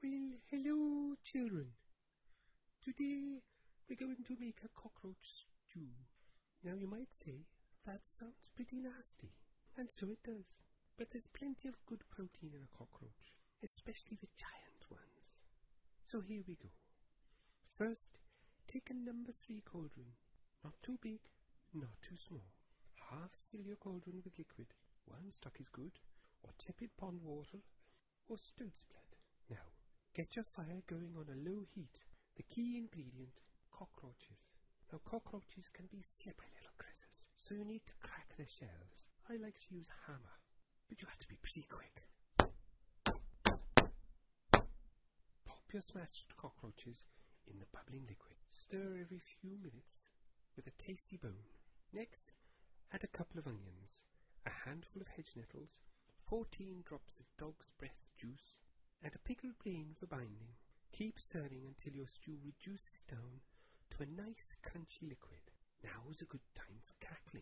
Well, hello, children. Today we're going to make a cockroach stew. Now you might say, that sounds pretty nasty. And so it does. But there's plenty of good protein in a cockroach, especially the giant ones. So here we go. First, take a number 3 cauldron. Not too big, not too small. Half fill your cauldron with liquid. Warm stock is good, or tepid pond water, or stoat's blood. Now, get your fire going on a low heat. The key ingredient, cockroaches. Now, cockroaches can be slippery little critters, so you need to crack their shells. I like to use hammer, but you have to be pretty quick. Pop your smashed cockroaches in the bubbling liquid. Stir every few minutes with a tasty bone. Next, add a couple of onions, a handful of hedge nettles, 14 drops of dog's breath juice, and a pickled brain for binding. Keep stirring until your stew reduces down to a nice crunchy liquid. Now's a good time for cackling.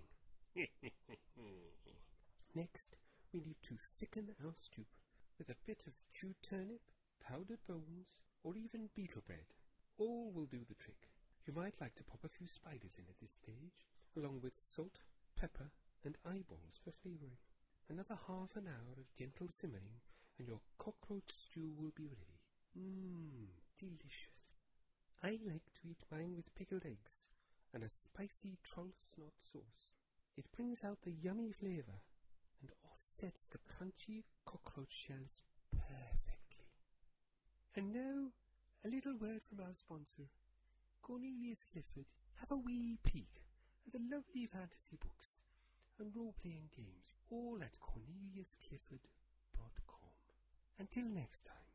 Next, we need to thicken our stew with a bit of chewed turnip, powdered bones, or even beetle bread. All will do the trick. You might like to pop a few spiders in at this stage, along with salt, pepper, and eyeballs for flavouring. Another half an hour of gentle simmering, and your cockroach stew will be ready. Delicious. I like to eat mine with pickled eggs and a spicy troll snot sauce. It brings out the yummy flavour and offsets the crunchy cockroach shells perfectly. And now, a little word from our sponsor, Cornelius Clifford. Have a wee peek at the lovely fantasy books and role-playing games, all at corneliusclifford.com. Until next time.